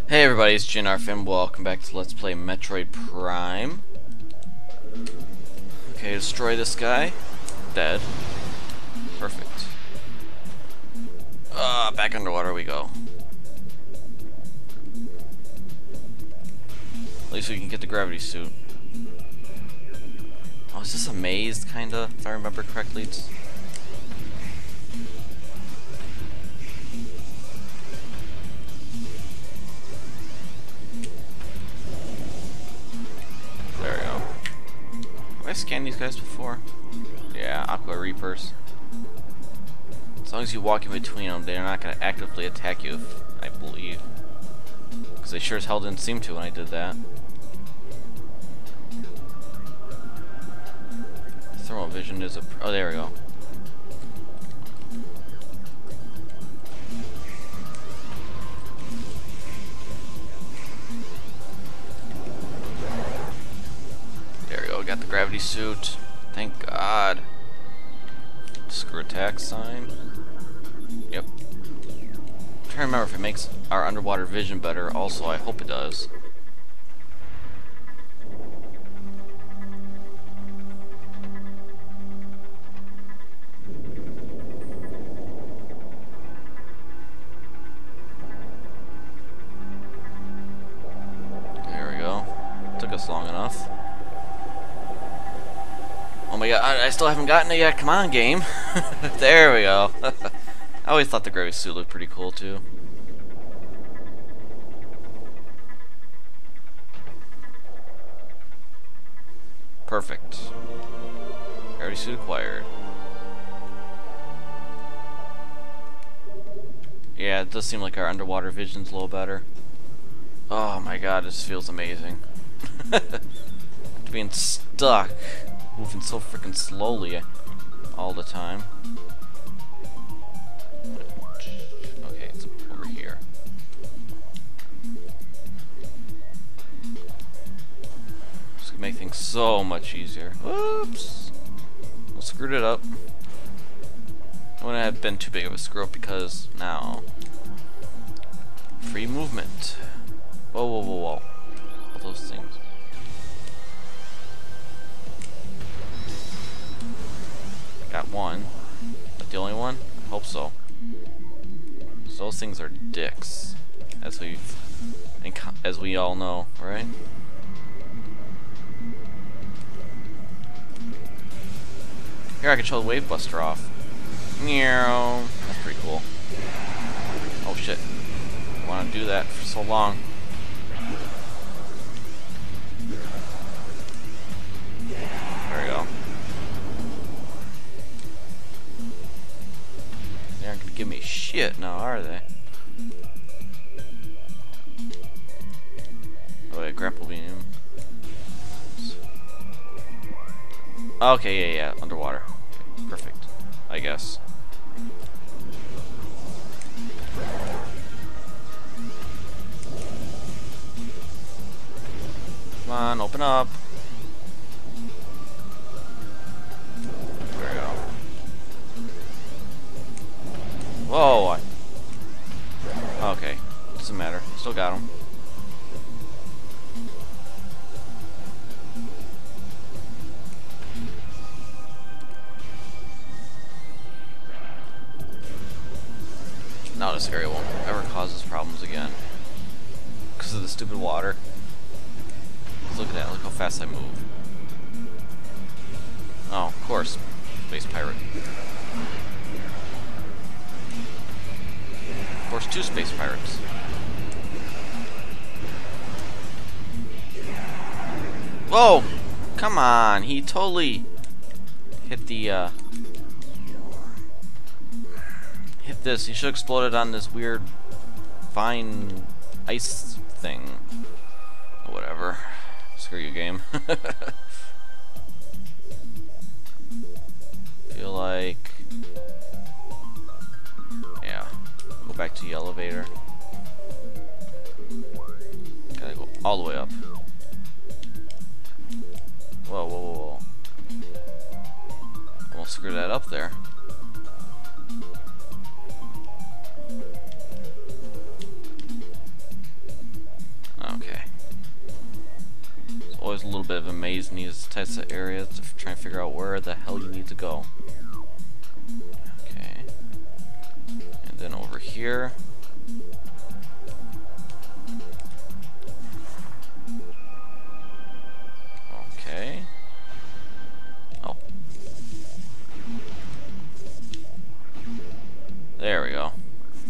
Hey everybody, it's Jinarfin. Welcome back to Let's Play Metroid Prime. Okay, destroy this guy. Dead. Perfect. Back underwater we go. At least we can get the gravity suit. Oh, is this a maze, kinda, if I remember correctly? There we go. Have I scanned these guys before? Yeah, Aqua Reapers. As long as you walk in between them, they're not going to actively attack you, I believe. Because they sure as hell didn't seem to when I did that. Thermal vision is a... oh, there we go. There we go, got the gravity suit. Thank God. Screw attack sign. Yep. I'm trying to remember if it makes our underwater vision better. Also, I hope it does. There we go. Took us long enough. Oh my god, I still haven't gotten it yet. Come on, game. There we go. I always thought the gravity suit looked pretty cool, too. Perfect. Gravity suit acquired. Yeah, it does seem like our underwater vision's a little better. Oh my god, this feels amazing. Being stuck. Moving so freaking slowly all the time. Okay, it's over here. This could make things so much easier. Whoops! Well, screwed it up. It wouldn't have been too big of a screw up because now free movement. Whoa, whoa, whoa, whoa! All those things. Got one, but the only one? I hope so. So those things are dicks, as we all know, right? Here I can show the Wave Buster off. Meow. That's pretty cool. Oh shit! I want to do that for so long. There we go. They aren't gonna give me shit now, are they? Oh wait, grapple beam. Okay, yeah, underwater. Okay, perfect, I guess. Come on, open up. There we go. Whoa! Okay, doesn't matter. Still got him. Now this area won't ever cause us problems again because of the stupid water. Look at that! Look how fast I move. Oh, of course, space pirate. Of course, two space pirates. Whoa! Come on! He totally hit the, hit this. He should have exploded on this weird fine ice thing. Or whatever. Screw you, game. Feel like... yeah. Go back to the elevator. Gotta go all the way up. Whoa, whoa, whoa, whoa. Almost screwed that up there. bit of a maze in these types of areas to try and figure out where the hell you need to go. Okay. And then over here. Okay. Oh. There we go.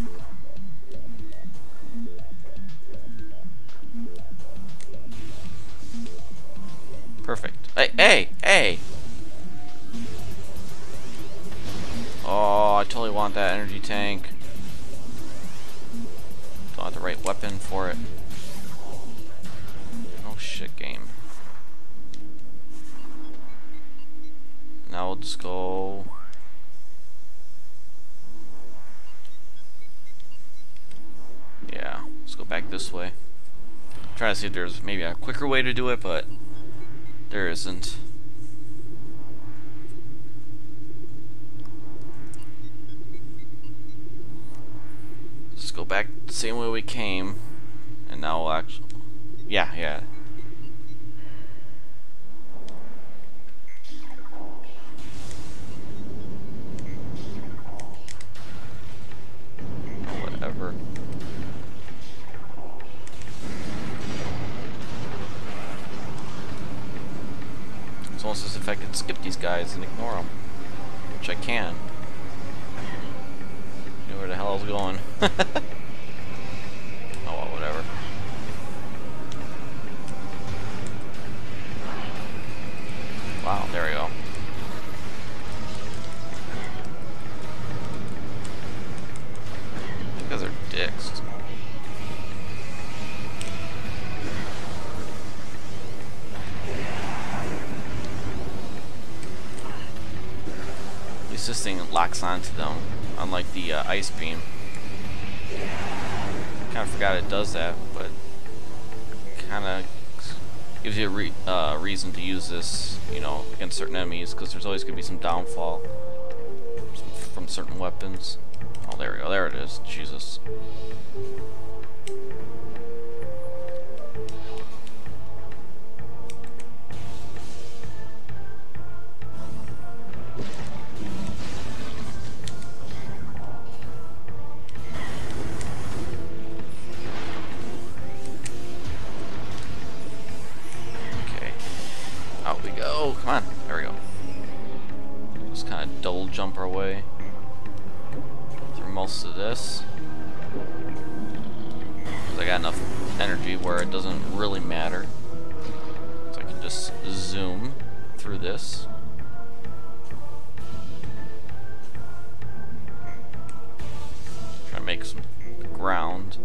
Perfect. Hey, hey, hey! Oh, I totally want that energy tank. Don't have the right weapon for it. Oh shit, game. Now we'll just go. Yeah, let's go back this way. I'm trying to see if there's maybe a quicker way to do it, but there isn't. Just go back the same way we came, and now we'll actually. Yeah. Whatever. It's almost as if I could skip these guys and ignore them, which I can. You know where the hell I was going. Oh well, whatever. Wow, there we go. You guys are dicks. At least this thing locks onto them, unlike the ice beam. Kind of forgot it does that, but kind of gives you a reason to use this, you know, against certain enemies, because there's always going to be some downfall from certain weapons. Oh, there we go. There it is. Jesus. Out we go. Come on. There we go. Just kind of double jump our way through most of this. 'Cause I got enough energy where it doesn't really matter. So I can just zoom through this. Try to make some ground.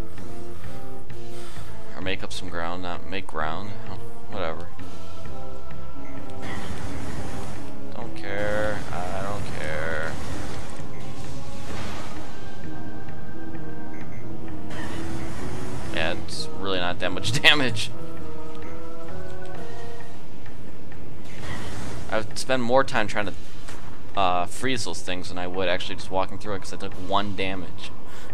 Or make up some ground, not make ground. Whatever. I don't care. Yeah, it's really not that much damage. I would spend more time trying to freeze those things than I would actually just walking through it, because I took 1 damage.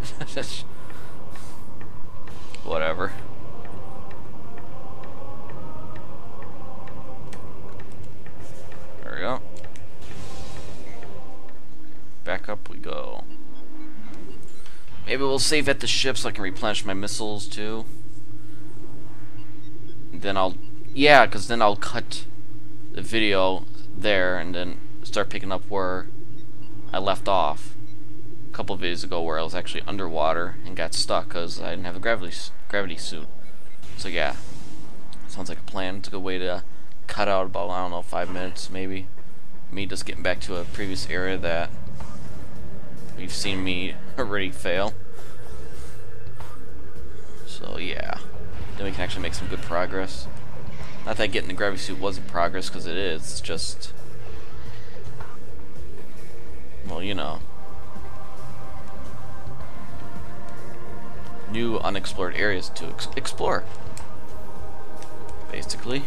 Whatever. There we go. Back up we go. Maybe we'll save at the ship so I can replenish my missiles too. And then yeah, because then I'll cut the video there and then start picking up where I left off a couple of videos ago, where I was actually underwater and got stuck because I didn't have a gravity suit. So yeah, sounds like a plan. It's a good way to cut out about, I don't know, 5 minutes maybe. Me just getting back to a previous area that you've seen me already fail. So yeah, then we can actually make some good progress. Not that getting the gravity suit wasn't progress, because it is. It's just, well, you know, new unexplored areas to explore, basically.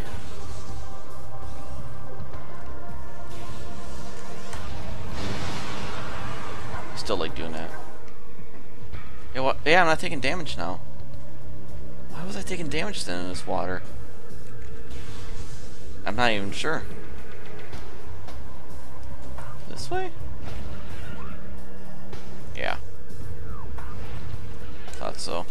Still like doing that. Yeah, what? Yeah, I'm not taking damage now. Why was I taking damage then in this water? I'm not even sure. This way? Yeah. Thought so.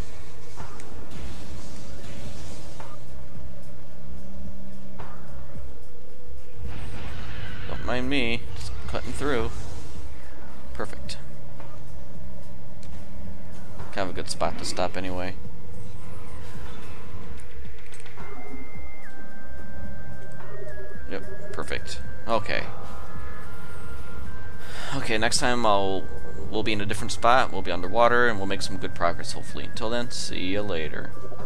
Don't mind me, just cutting through. Perfect. Kind of a good spot to stop anyway. Yep, perfect. Okay. Okay, next time we'll be in a different spot, we'll be underwater, and we'll make some good progress hopefully. Until then, see you later.